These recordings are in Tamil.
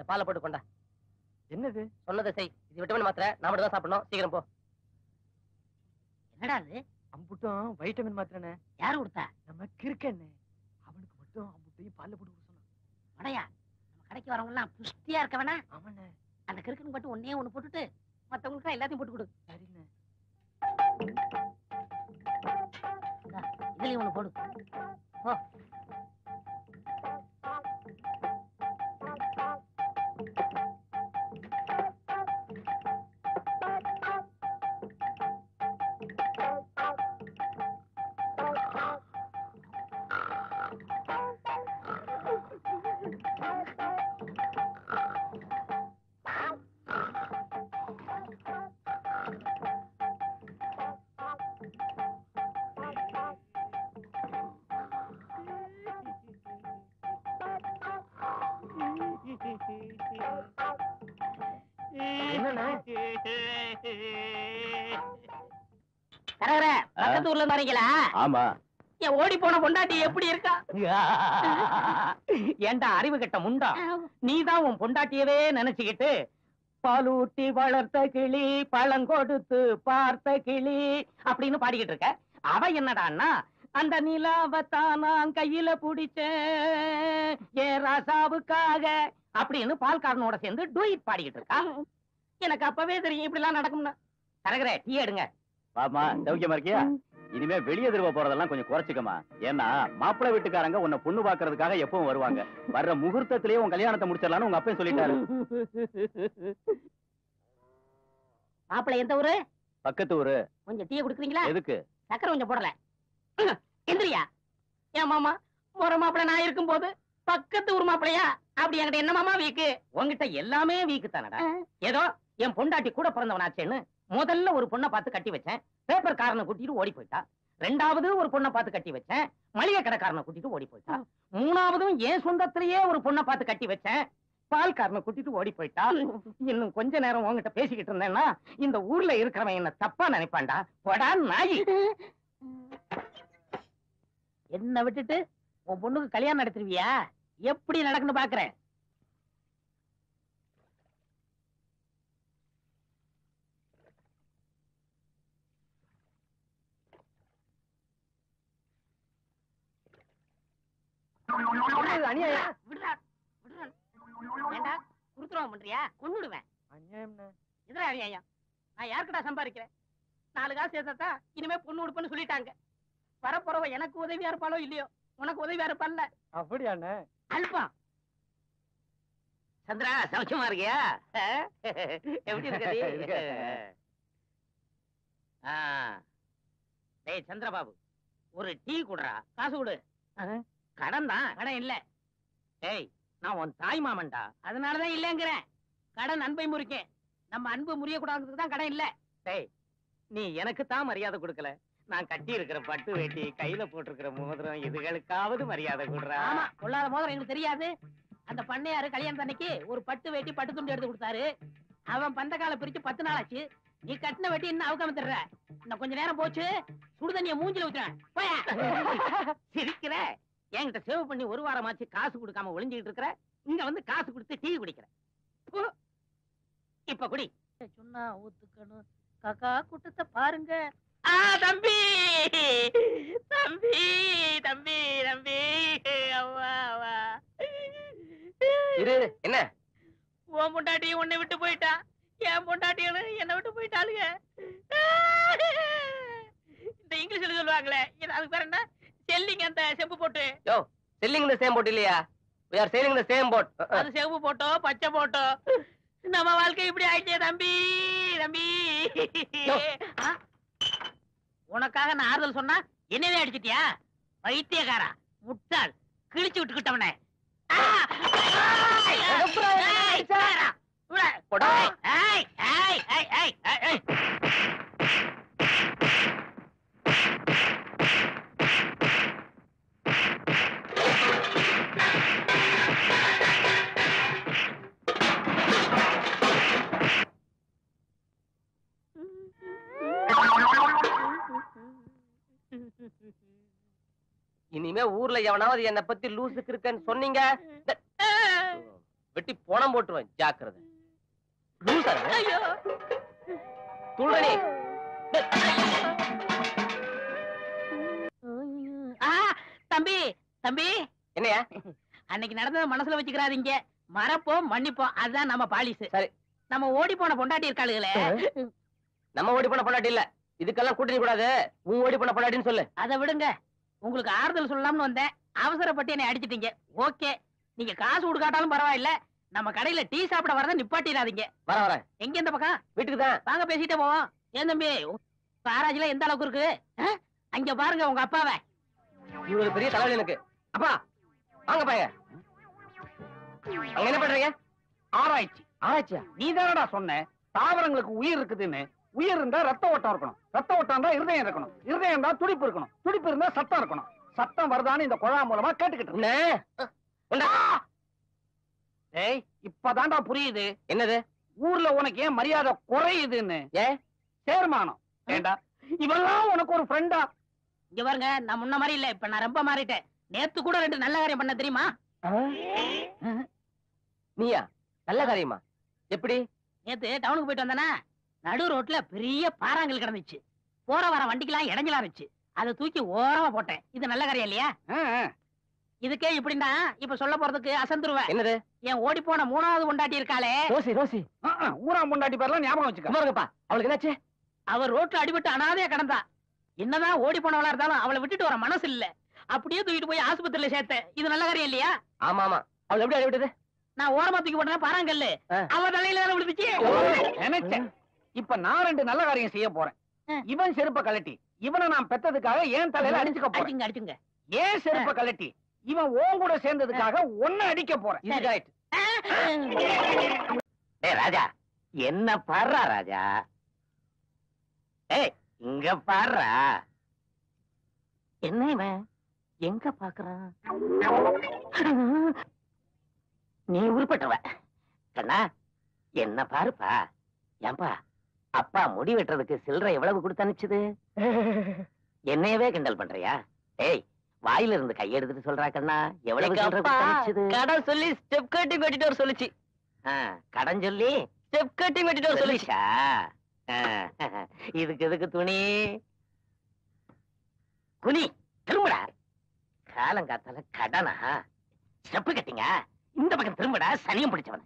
பாலை போட்டு கொண்டா. என்னது? சொன்னதை செய். இது விட்டமின் மாத்திரை, நான் மட்டும் தான் சாப்பிடணும். சீக்கிரம் போ. என்னடா அது? அம்புட்டும் வைட்டமின் மாத்திரனே. யாரு கொடுத்தா? நம்ம கிறுக்கண்ணே. அவனுக்கு மட்டும் அம்புட்டையும் பால்ல போட்டு கொடுக்க சொன்னான். அடையா, நம்ம கடைக்கு வரவங்க எல்லாம் புஷ்டியா இருக்க வேணா. ஆமாண்ணே. அந்த கிறுக்கனுக்கு மட்டும் ஒன்னே ஒண்ணு போட்டுட்டு மத்தவங்களுக்கு எல்லாத்தையும் போட்டு கொடு. சரிண்ணே. இதுலயும் ஒண்ணு போடு. போ. பக்கத்து ஊர்ல வரீங்களா? ஆமா. என் ஓடி போன பொண்டாட்டி எப்படி இருக்கா? ஏண்டா அறிவு கட்ட முண்டா, நீதான் உன் பொண்டாட்டியவே நினைச்சுக்கிட்டு பாலூட்டி வளர்த்த கிளி பழங்கொடுத்து பார்த்த கிளி அப்படின்னு பாடிக்கிட்டு இருக்க. அவ என்னடான்னா அந்த நிலாவத்தான் நான் கையில புடிச்சேன் ஏன் ராசாவுக்காக அப்படின்னு பால்காரனோட சேர்ந்து டூயிட் பாடிக்கிட்டு இருக்கா. எனக்கு அப்பவே தெரியும் இப்படி எல்லாம் நடக்கும்னு. தரகரே, டீ எடுங்க. பாமா, சௌக்கியமா இருக்கியா? இனிமே வெளியே திரும்ப போறதெல்லாம் கொஞ்சம் குறைச்சிக்கமா. ஏன்னா மாப்பிள்ளை வீட்டுக்காரங்க உன்னை பொண்ணு பாக்குறதுக்காக எப்பவும் வருவாங்க. வர்ற முகூர்த்தத்திலேயே உன் கல்யாணத்தை முடிச்சிடலாம்னு உங்க அப்பையும் சொல்லிட்டாரு. மாப்பிள்ளை எந்த ஊரு? பக்கத்து ஊரு. கொஞ்சம் டீ குடுக்குறீங்களா? எதுக்கு? சக்கரை கொஞ்சம் போடல. எந்திரியா? ஏன் மாமா, முறை மாப்பிள்ளை நான் இருக்கும் போது பக்கத்து ஊர் மாப்பிள்ளையா? அப்படி என்கிட்ட என்ன மாமா வீக்கு? உங்ககிட்ட எல்லாமே வீக்கு தானடா. ஏதோ என் பொண்டாட்டி கூட பிறந்தவனாச்சேன்னு முதல்ல ஒரு பொண்ணை பார்த்து கட்டி வச்சேன், பேப்பர் காரனை கூட்டிட்டு ஓடி போயிட்டா. ரெண்டாவது ஒரு பொண்ணை பார்த்து கட்டி வச்சேன், மளிகை கடைக்காரனை கூட்டிட்டு ஓடி போயிட்டா. மூணாவதும் என் சொந்தத்திலேயே ஒரு பொண்ணை பார்த்து கட்டி வச்சேன், பால்காரனை கூட்டிட்டு ஓடி போயிட்டா. இன்னும் கொஞ்ச நேரம் உங்ககிட்ட பேசிக்கிட்டு இருந்தேன்னா இந்த ஊர்ல இருக்கிறவன் என்ன தப்பா நினைப்பான்டா. போடா நாயி. என்ன விட்டுட்டு உன் பொண்ணுக்கு கல்யாணம் நடத்துருவியா? எப்படி நடக்குன்னு பாக்குறேன். பண்றியா? கொன்னுடுவேன். எதிரா அநியாயம்? நான் யாருக்கிட்ட சம்பாதிக்கிறேன்? 4 காசு சேர்த்தா இனிமே பொண்ணு உடுப்புன்னு சொல்லிட்டாங்க. வரப்போறவ எனக்கு உதவியா இருப்பாளோ இல்லையோ, உனக்கு உதவியா இருப்பான்ல. அப்படியாண்ணே? அல்பம். சந்திரா, சௌக்கியமா இருக்கியா? எப்படி இருக்கு? டேய் சந்திரபாபு, ஒரு டீ குடுறா. காசு கொடு. கடன் தான். கடன் இல்ல. டேய், நான் உன் தாய் மாமன்டா. அதனாலதான் இல்லங்கிறேன். கடன் அன்பை முறிக்கேன். நம்ம அன்பு முறிய கூடாதுக்கு தான் கடன் இல்ல. டேய், நீ எனக்கு தான் மரியாதை கொடுக்கல. நான் கட்டி இருக்கிற பட்டு வேட்டி, கையில போட்டிருக்கிற மோதிரம், இதுகளுக்காவது மரியாதை கொடுறா. ஆமா, கொள்ளாத மோதிரம் எங்களுக்கு தெரியாது. அந்த பண்ணையாரு கல்யாணம் அன்னைக்கு ஒரு பட்டு வேட்டி பட்டு துண்டு எடுத்து கொடுத்தாரு. அவன் பந்த கால பிரிச்சு 10 நாள் ஆச்சு. நீ கட்டின வெட்டி இன்னும் அவுக்காம தர்ற. இன்னும் கொஞ்ச நேரம் போச்சு, சுடுதண்ணிய மூஞ்சில ஊத்துறேன். சிரிக்கிற? என்கிட்ட சேவ் பண்ணி 1 வாரமாச்சு காசு கொடுக்காம ஒளிஞ்சுக்கிட்டு இருக்கிற. இங்க வந்து காசு கொடுத்து டீ குடிக்கிற. இப்ப குடி. சொன்னா ஊத்துக்கணும். காக்கா கூட்டத்தை பாருங்க. தம்பி தம்பி தம்பி தம்பி, அவ்வா அவ்வா. என்ன? உன் பொண்டாட்டி உன்னை விட்டு போயிட்டா, என் பொண்டாட்டியும் என்னை விட்டு போயிட்டாளுங்க. இந்த இங்கிலீஷ்ல சொல்லுவாங்களே, அதுக்கு பேர் என்ன? செல்லிங். அந்த செம்பு போட்டு. செல்லிங் இந்த சேம் போட் இல்லையா? we are selling the same boat. அது செம்பு போட்டோ பச்சை போட்டோ நம்ம வாழ்க்கை இப்படி ஆயிட்டே தம்பி. தம்பி, உனக்காக நான் ஆறுதல் சொன்னா என்னவே அடிச்சிட்டியா? வைத்தியக்காரா, முட்டாள், கிழிச்சு விட்டுக்கிட்டவனே. இனிமே ஊர்ல எவனாவது என்ன பத்தி லூசுக்கு இருக்கன்னு சொன்னீங்க, வெட்டி போனம் போட்டுருவேன். ஜாக்கிரதை. துள்ளனே. தம்பி தம்பி, என்னையா? அன்னைக்கு நடந்தத மனசுல வச்சுக்கிறாதீங்க. மறப்போம் மன்னிப்போம், அதுதான் நம்ம பாலிசு. சரி. நம்ம ஓடி போன பொண்டாட்டி இருக்காளுகளே. நம்ம ஓடி போன பொண்டாட்டி இல்ல, இதுக்கெல்லாம் கூட்டணி கூடாது. உன் ஓடி போன பொண்டாட்டின்னு சொல்லு. அதை விடுங்க, உங்களுக்கு ஆறுதல் சொல்லலாம்னு வந்தேன். அவசரப்பட்டு என்னை அடிச்சிட்டீங்க. ஓகே, நீங்க காசு கொடுக்காட்டாலும் பரவாயில்ல, நம்ம கடையில டீ சாப்பிட வரத நிப்பாட்டிடாதீங்க. வரேன். எங்க இந்த பக்கம்? வீட்டுக்கு தான். வாங்க பேசிட்டே போவோம். ஏன் தம்பி, ஆராய்ச்சில எந்த அளவுக்கு இருக்கு? அங்க பாருங்க உங்க அப்பாவை. இவ்வளவு பெரிய தலைவலி எனக்கு. அப்பா வாங்க பாய. அங்க என்ன பண்றீங்க? ஆராய்ச்சி. ஆராய்ச்சியா? நீ தானடா சொன்ன தாவரங்களுக்கு உயிர் இருக்குதுன்னு. உயிர் இருந்தா ரத்த ஓட்டம் இருக்கணும், ரத்த ஓட்டம் இருந்தா இருதயம் இருக்கணும், இருதயம் இருந்தா துடிப்பு இருக்கணும், துடிப்பு இருந்தா சத்தம் இருக்கணும். சத்தம் வருதான்னு இந்த குழா மூலமா கேட்டுக்கிட்டு. ஏய், இப்பதான்டா புரியுது. என்னது? ஊர்ல உனக்கு ஏன் மரியாதை குறையுதுன்னு. ஏன்? சேர்மானம். ஏண்டா இவெல்லாம் உனக்கு ஒரு ஃப்ரெண்டா? இங்க பாருங்க, நான் முன்ன மாதிரி இல்ல, இப்ப நான் ரொம்ப மாறிட்டேன். நேத்து கூட 2 நல்ல காரியம் பண்ண தெரியுமா? நீயா? நல்ல காரியமா? எப்படி? நேத்து டவுனுக்கு போயிட்டு வந்தானா, நடு ரோட்ல பெரிய பாறாங்கல் கிடந்துச்சு. போற வர வண்டிக்கெல்லாம் இடைஞ்சலா இருந்துச்சு. அதை தூக்கி ஓரமா போட்டேன். இது நல்ல காரியம் இல்லையா? இதுக்கே இப்படின்னா இப்ப சொல்ல போறதுக்கு அசந்துருவேன். என்னது? என் ஓடி போன 3வது பொண்டாட்டி இருக்காளே, ரோசி. ரோசி ஊராம் பொண்டாட்டி பேர்லாம் ஞாபகம் வச்சுக்க. பாருங்கப்பா, அவளுக்கு என்னாச்சு? அவ ரோட்ல அடிபட்டு அனாதையா கிடந்தா. என்னதான் ஓடி போனவளா இருந்தாலும் அவளை விட்டுட்டு வர மனசு இல்ல. அப்படியே தூக்கிட்டு போய் ஆஸ்பத்திரியில சேர்த்தேன். இது நல்ல காரியம் இல்லையா? ஆமா ஆமா. அவள் எப்படி அடிபட்டது? நான் ஓரமா தூக்கி போட்டேன் பாறாங்கல்லு, அவ தலையில தானே விழுந்துச்சு. நினைச்சேன். இப்ப நான் 2 நல்ல காரியம் செய்ய போறேன். இவன் செருப்ப கழட்டி இவனை நான் பெத்ததுக்காக ஏன் தலையில அடிச்சுக்க போறேன். அடிச்சுங்க அடிச்சுங்க. ஏன் செருப்ப கழட்டி இவன் ஓன் கூட சேர்ந்ததுக்காக ஒன்னு அடிக்க போறேன். டேய் ராஜா, என்ன பாடுறா ராஜா? ஏய், இங்க பாடுறா. என்ன இவன் எங்க பாக்குறான்? நீ உருப்பட்டவ கண்ணா, என்ன பாருப்பா. ஏன்பா, அப்பா முடி வெட்டுறதுக்கு சில்லறை எவ்வளவு கொடுத்து அனுப்பிச்சது? என்னையவே கிண்டல் பண்றியா? ஏய், வாயில இருந்து கையெடுத்துட்டு சொல்றா கண்ணா, எவ்வளவு சில்லறை கொடுத்து அனுப்பிச்சது? கடன் சொல்லி ஸ்டெப் கட்டிங் வெட்டிட்டு வர சொல்லுச்சு. கடன் சொல்லி ஸ்டெப் கட்டிங் வெட்டிட்டு வர சொல்லுச்சு. இதுக்கு எதுக்கு துணி? குனி திரும்படா. காலங்காத்தால கடனா? ஸ்டெப்பு கட்டிங்க இந்த பக்கம் திரும்படா, சனியம் பிடிச்சவன.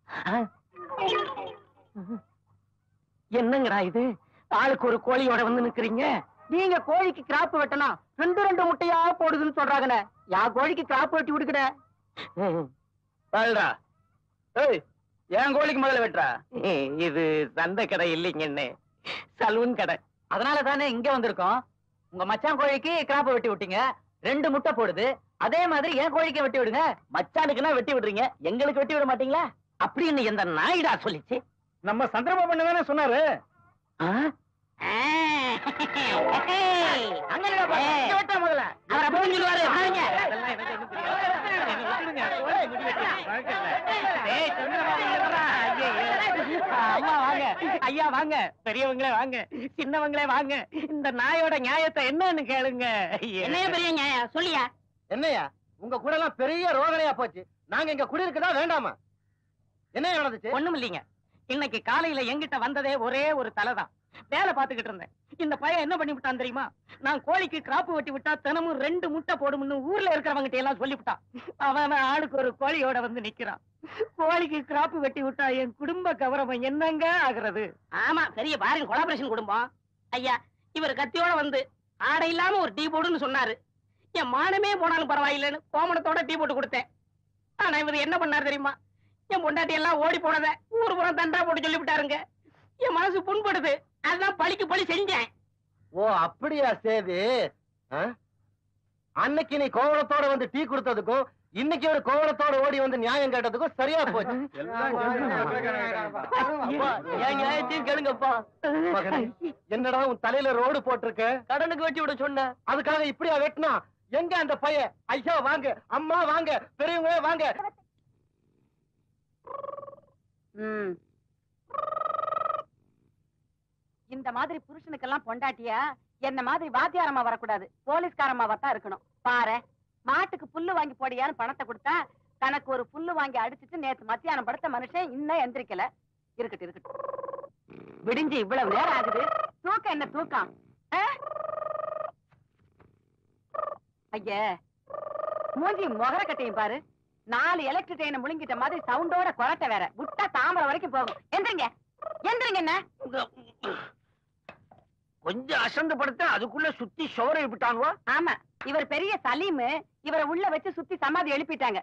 என்னங்கடா இது? ஆளுக்கு ஒரு கோழியோட வந்து நிக்கிறீங்க. நீங்க கோழிக்கு கிராப் வெட்டணும் 2 முட்டையா போடுதுன்னு சொல்றாங்கண்ணே. யா கோழிக்கு கிராப் வெட்டி விடுக்கட. ஏய், என் கோழிக்கு முதல்ல வெட்டுறா. இது சந்தை கடை இல்லைங்கன்னு, சலூன் கடை. அதனால தானே இங்க வந்திருக்கோம். உங்க மச்சான் கோழிக்கு கிராப் வெட்டி விட்டீங்க, 2 முட்டை போடுது. அதே மாதிரி என் கோழிக்கு வெட்டி விடுங்க. மச்சானுக்குன்னா வெட்டி விடுறீங்க, எங்களுக்கு வெட்டி விட மாட்டீங்களா? அப்படின்னு எந்த நாயிடா சொல்லிச்சு? நம்ம சந்திரபாபு பண்ண தானே சொன்னாரு. அவர் அப்படின்னு சொல்லுவாரு. வாங்க. அம்மா வாங்க, ஐயா வாங்க, பெரியவங்களே வாங்க, சின்னவங்களே வாங்க. இந்த நாயோட நியாயத்தை என்னன்னு கேளுங்க. என்னைய பெரிய நியாயம் சொல்லியா? என்னையா உங்க கூட எல்லாம் பெரிய ரோதனையா போச்சு. நாங்க இங்க குடியிருக்கதா வேண்டாமா? என்ன நடந்துச்சு? ஒண்ணும் இல்லைங்க. இன்னைக்கு காலையில என்கிட்ட வந்ததே ஒரே ஒரு தலைதான். வேலை பார்த்துக்கிட்டு இருந்தேன். இந்த பையன் என்ன பண்ணி விட்டான் தெரியுமா? நான் கோழிக்கு கிராப்பு வெட்டி விட்டா தினமும் 2 முட்டை போடும்னு ஊர்ல இருக்கிறவங்கிட்ட எல்லாம் சொல்லிவிட்டான். அவன் ஆளுக்கு ஒரு கோழியோட வந்து நிக்கிறான். கோழிக்கு கிராப்பு வெட்டி விட்டா என் குடும்ப கௌரவம் என்னங்க ஆகுறது? ஆமா, பெரிய பாருங்க கொலாபரேஷன் குடும்பம். ஐயா, இவர் கத்தியோட வந்து ஆடை இல்லாம ஒரு டீ போடுன்னு சொன்னாரு. என் மானமே போனாலும் பரவாயில்லைன்னு கோமணத்தோட டீ போட்டு கொடுத்தேன். ஆனா இவர் என்ன பண்ணாரு தெரியுமா? என் பொண்டாட்டி எல்லாம் ஓடி போனத ஊர் புறம் தண்டா போட்டு சொல்லி விட்டாருங்க. என் மனசு புண்படுது. அதான் பழிக்கு பழி செஞ்சேன். ஓ அப்படியா? சேது, அன்னைக்கு நீ கோவணத்தோட வந்து டீ கொடுத்ததுக்கும் இன்னைக்கு ஒரு கோவணத்தோட ஓடி வந்து நியாயம் கேட்டதுக்கும் சரியா போச்சு. என் நியாயத்தையும் கேளுங்கப்பா. என்னடா உன் தலையில ரோடு போட்டிருக்க? கடனுக்கு வெட்டி விட சொன்ன, அதுக்காக இப்படியா வெட்டினா? எங்க அந்த பையன்? ஐயா வாங்க, அம்மா வாங்க, பெரியவங்களே வாங்க. இந்த மாதிரி புருஷனுக்கெல்லாம் பொண்டாட்டியா என்ன மாதிரி வாத்தியாரமா வரக்கூடாது, போலீஸ்காரமாவா தான் இருக்கணும். பாரு, மாட்டுக்கு புல்லு வாங்கி போடியான்னு பணத்தை கொடுத்தா தனக்கு ஒரு புல்லு வாங்கி அடிச்சிட்டு நேத்து மத்தியானம் படுத்த மனுஷன் இன்னும் எந்திரிக்கல. இருக்கட்டும். விடிஞ்சு இவ்வளவு நேரம் ஆகுது. தூக்கம் என்ன தூக்கம்? ஐயா, மூஞ்சி முகர கட்டையும் பாரு. 4 எலக்ட்ரிக் ட்ரெயினை முழுங்கிட்ட மாதிரி சவுண்டோட கொரட்டை வேற. விட்டா தாமரை வரைக்கும் போகும். எந்திரிங்க. என்ன கொஞ்சம் அசந்து படுத்த அதுக்குள்ள சுத்தி சோற எழுப்பிட்டாங்க. ஆமா, இவர் பெரிய சலீமு. இவரை உள்ள வச்சு சுத்தி சமாதி எழுப்பிட்டாங்க.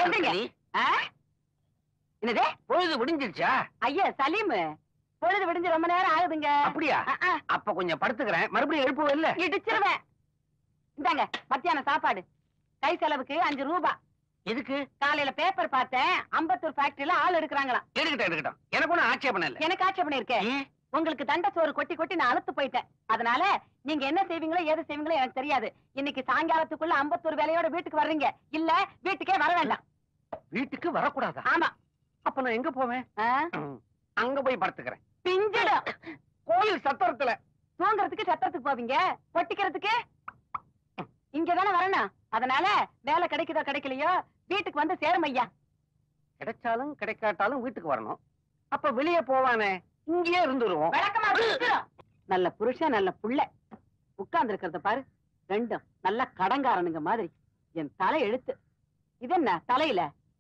என்னதே பொழுது விடிஞ்சிருச்சா? ஐயா சலீமு, பொழுது விடிஞ்சு ரொம்ப நேரம் ஆகுதுங்க. அப்படியா? அப்ப கொஞ்சம் படுத்துக்கிறேன். மறுபடியும் எழுப்புவ இல்ல? இடிச்சிருவேன். இந்தாங்க மத்தியான சாப்பாடு. கை செலவுக்கு 5 ரூபாய். எதுக்கு? காலையில பேப்பர் பார்த்தேன், அம்பத்தூர் ஃபேக்டரியில ஆள் எடுக்கிறாங்களாம். எடுக்கட்டும். எனக்கு ஒன்னும் ஆட்சேபணம் இல்ல. எனக்கு ஆட்சேபணம் இருக்கேன். உங்களுக்கு தண்ட சோறு கொட்டி நான் அழுத்து போயிட்டேன். அதனால நீங்க என்ன செய்வீங்களோ ஏது செய்வீங்களோ எனக்கு தெரியாது. இன்னைக்கு சாயங்காலத்துக்குள்ள அம்பத்தூர் வேலையோட வீட்டுக்கு வர்றீங்க. இல்ல வீட்டுக்கே வர வேண்டாம். வீட்டுக்கு வரக்கூடாதா? ஆமா. அப்ப நான் எங்க போவேன்? அங்க போய் படுத்துக்கிறேன். பிஞ்சிடும். கோயில் சத்திரத்துல தூங்குறதுக்கு சத்திரத்துக்கு போவீங்க, கொட்டிக்கிறதுக்கு இங்கதானே வரணும். அதனால வேலை கிடைக்குதோ கிடைக்கலையோ வீட்டுக்கு வந்து சேரும் ஐயா. கிடைச்சாலும் கிடைக்காட்டாலும் வீட்டுக்கு வரணும். அப்ப வெளியே போவானே, இங்கேயே இருந்துருவோம். நல்ல புருஷன் நல்ல புள்ள. உட்கார்ந்து இருக்கிறத பாரு. ரெண்டும் நல்ல கடங்காரனுங்க மாதிரி. என் தலை எழுத்து. இது என்ன தலையில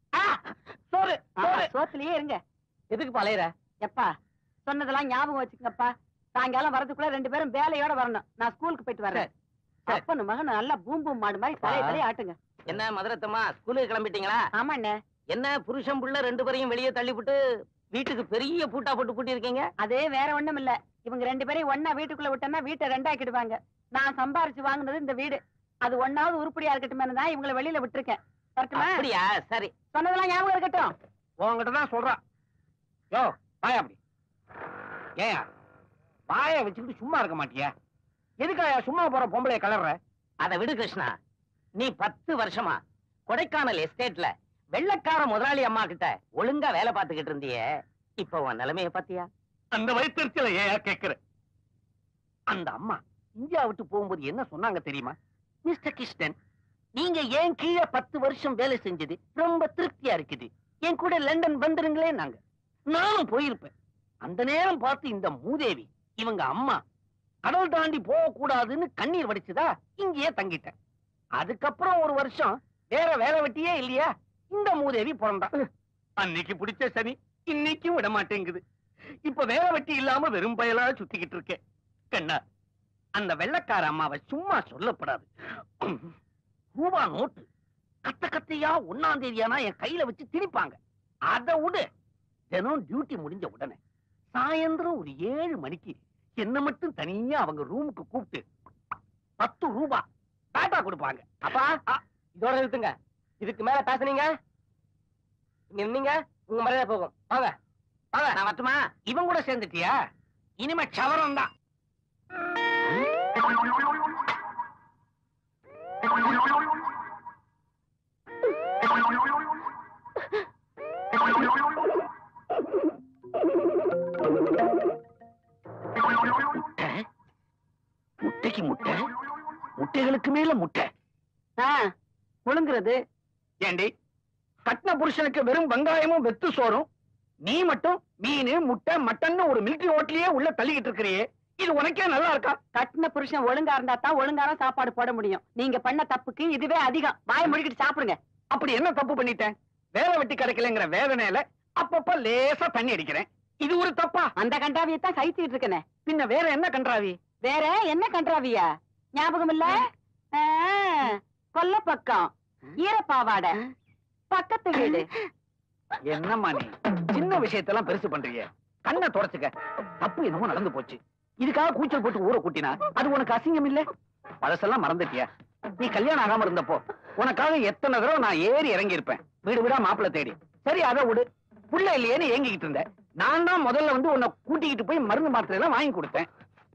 சோத்துலயே இருங்க. எதுக்கு பழையற? எப்பா சொன்னதெல்லாம் ஞாபகம் வச்சுக்கப்பா. சாயங்காலம் வரதுக்குள்ள 2 பேரும் வேலையோட வரணும். நான் ஸ்கூலுக்கு போயிட்டு வரேன். அப்பனு மகன் நல்லா பூம்பு மாடு மாதிரி தலையை ஆட்டுங்க. என்ன மதுரத்தம்மா, ஸ்கூலுக்கு கிளம்பிட்டீங்களா? ஆமா அண்ணே. என்ன புருஷன் புள்ள 2 பேரையும் வெளியே தள்ளிவிட்டு வீட்டுக்கு பெரிய பூட்டா போட்டு பூட்டி இருக்கீங்க? அதே வேற ஒண்ணும் இல்ல. இவங்க 2 பேரையும் ஒன்னா வீட்டுக்குள்ள விட்டோம்னா வீட்டை 2 ஆக்கிடுவாங்க. நான் சம்பாரிச்சு வாங்குனது இந்த வீடு. அது ஒன்னாவது உருப்படியா இருக்கட்டுமே தான் இவங்களை வெளியில விட்டுருக்கேன். அப்படியா? சரி, சொன்னதெல்லாம் ஞாபகம் இருக்கட்டும். உங்ககிட்டதான் சொல்றான். யோ வாயா அப்படி. ஏயா வாய வச்சுக்கிட்டு சும்மா இருக்க மாட்டியா? எதுக்காயா சும்மா போற பொம்பளைய கலர்ற? அதை விடு கிருஷ்ணா. நீ 10 வருஷமா கொடைக்கானல் எஸ்டேட்ல வெள்ளக்கார முதலாளி அம்மா கிட்ட ஒழுங்கா வேலை பார்த்துக்கிட்டு இருந்தியே. இப்ப உன் நிலைமைய பாத்தியா? அந்த வயிற்றுல ஏயா கேக்குற? அந்த அம்மா இந்தியா விட்டு போகும்போது என்ன சொன்னாங்க தெரியுமா? மிஸ்டர் கிருஷ்ணன், நீங்க ஏன் கீழே 10 வருஷம் வேலை செஞ்சது ரொம்ப திருப்தியா இருக்குது. என் கூட லண்டன் வந்துருங்களே. நாங்க நானும் போயிருப்பேன். அந்த நேரம் பார்த்து இந்த மூதேவி இவங்க அம்மா கடல் தாண்டி போக கூடாதுன்னு கண்ணீர் வடிச்சுதா இங்கேயே தங்கிட்டேன். அதுக்கப்புறம் 1 வருஷம் வேற வேலை வெட்டியே இல்லையா, இந்த மூதேவி பிறந்தா. அன்னைக்கு பிடிச்ச சனி இன்னைக்கும் விட மாட்டேங்குது. இப்ப வேலை வெட்டி இல்லாம வெறும் பயலா சுத்திக்கிட்டு இருக்கேன். கண்ணா, அந்த வெள்ளக்கார அம்மாவை சும்மா சொல்லப்படாது. ரூபா நோட்டு கத்த கத்தையா 1ஆம் தேதியானா என் கையில வச்சு திணிப்பாங்க. அதை விடு. தினம் டியூட்டி முடிஞ்ச உடனே சாயந்தரம் ஒரு 7 மணிக்கு என்ன மட்டும் தனியா அவங்க ரூமுக்கு கூப்பிட்டு 10 ரூபா பேட்டா கொடுப்பாங்க. அப்பா இதோட நிறுத்துங்க. இதுக்கு மேல பேசுனீங்க நின்னீங்க உங்க மரியாதை போகும். வாங்க வாங்க. நான் மட்டுமா? இவன் கூட சேர்ந்துட்டியா? இனிமே சவரம் தான். முட்டைக்கு முட்டை, முட்டைகளுக்கு மேல முட்டை. முழுங்குறது ஏண்டி, கட்டின புருஷனுக்கு வெறும் வெங்காயமும் வெத்து சோறும், நீ மட்டும் மீன் முட்டை மட்டன் ஒரு மிலிட்டரி ஹோட்டலையே உள்ள தள்ளிக்கிட்டு இருக்கிறியே, இது உனக்கே நல்லா இருக்கா? கட்டின புருஷன் ஒழுங்கா இருந்தா தான் ஒழுங்கான சாப்பாடு போட முடியும். நீங்க பண்ண தப்புக்கு இதுவே அதிகம். வாயை முடிக்கிட்டு சாப்பிடுங்க. அப்படி என்ன தப்பு பண்ணிட்டேன்? வேலை வெட்டி கிடைக்கலங்கிற வேதனையில அப்பப்ப லேசா தண்ணி அடிக்கிறேன். இது ஒரு தப்பா? அந்த கண்டாவியத்தான் சைத்திட்டு இருக்கனே. பின்ன வேற என்ன கன்றாவி? வேற என்ன கன்றாவியா? ஞாபகம் இல்ல? கொல்ல பக்கம் ஈரப்பாவாடை பக்கத்து வீடு. என்னம்மா நீ சின்ன விஷயத்தெல்லாம் பெருசு பண்றீங்க? கண்ணை தொடச்சுக்க. தப்பு என்னமோ நடந்து போச்சு. இதுக்காக கூச்சல் போட்டு ஊரை கூட்டினா அது உனக்கு அசிங்கம் இல்ல? பழசெல்லாம் மறந்துட்டியா? நீ கல்யாணம் ஆகாம இருந்தப்போ உனக்காக எத்தனை தடவை நான் ஏறி இறங்கி இருப்பேன் வீடு வீடா மாப்பிள்ளை தேடி. சரி அதை விடு. புள்ள இல்லையேன்னு ஏங்கிக்கிட்டு இருந்தேன். நான் தான் முதல்ல வந்து உன்னை கூட்டிக்கிட்டு போய் மருந்து மாத்திரை எல்லாம் வாங்கி கொடுத்தேன்.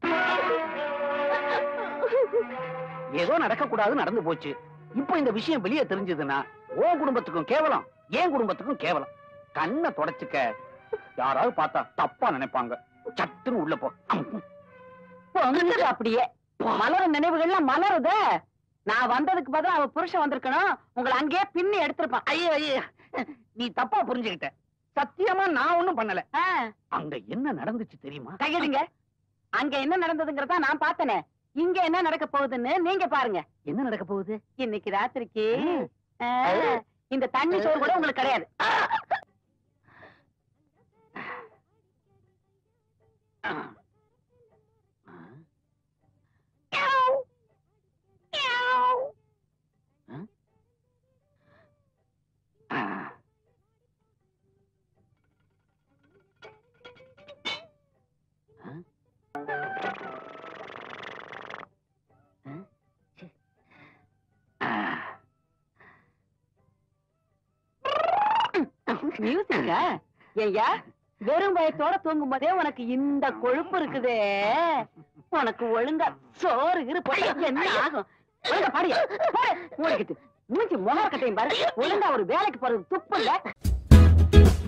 ஏதோ நடக்க கூடாது நடந்து போச்சு. இப்போ இந்த விஷயம் வெளியே தெரிஞ்சதுன்னா உன் குடும்பத்துக்கும் கேவலம், என் குடும்பத்துக்கும் கேவலம். கண்ணை தொடச்சுக்க. யாராவது பார்த்தா தப்பா நினைப்பாங்க. சட்டுன்னு உள்ள போ. அப்படியே மலர நினைவுகள்லாம் மலருத. நான் வந்ததுக்கு பதிலா அவ புருஷன் வந்திருக்கணும். உங்களை அங்கேயே பின்னி எடுத்திருப்பான். ஐயோ ஐயோ, நீ தப்பா புரிஞ்சுகிட்ட. சத்தியமா நான் ஒண்ணும் பண்ணல. ஆ, அங்க என்ன நடந்துச்சு தெரியுமா? கையெடுங்க. அங்க என்ன நடந்ததுங்கிறதா நான் பார்த்தனே. இங்க என்ன நடக்க போகுதுன்னு நீங்க பாருங்க. என்ன நடக்க போகுது? இன்னைக்கு ராத்திரிக்கு இந்த தண்ணி சோறு கூட உங்களுக்கு கிடையாது. மியூசிக்கா? ஐயா, வெறும் வயத்தோட தூங்கும் போதே உனக்கு இந்த கொழுப்பு இருக்குதே. உனக்கு ஒழுங்கா சோறு இருப்ப என்ன ஆகும்? ஒழுங்கா பாடியா மூடிக்கிட்டு மூஞ்சி முகர் கட்டையும் பாரு. ஒழுங்கா ஒரு வேலைக்கு போறது துப்பு இல்ல.